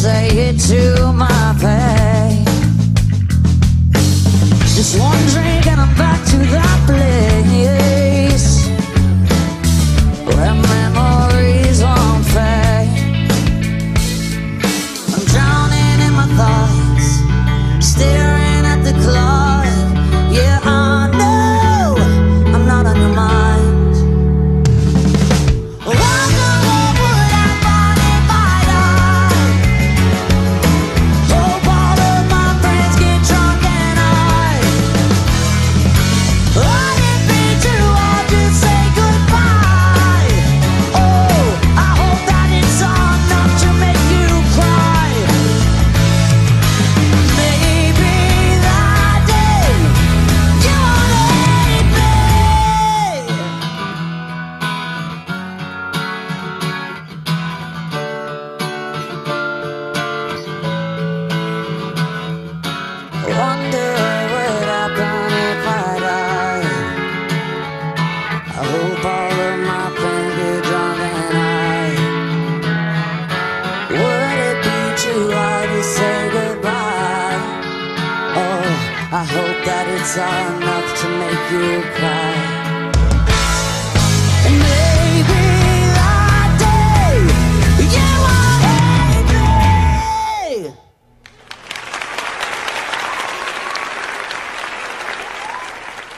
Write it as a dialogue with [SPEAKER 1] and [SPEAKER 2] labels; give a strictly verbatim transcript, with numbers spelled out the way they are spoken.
[SPEAKER 1] say it to my face. Just one drink and I'm back to that place where memories won't fade. I'm drowning in my thoughts, staring at the clock. Yeah, I know I'm not on your mind. Wonder what happened if I die. I hope all of my friends get drunk and high. Would it be too hard to say goodbye? Oh, I hope that it's enough to make you cry.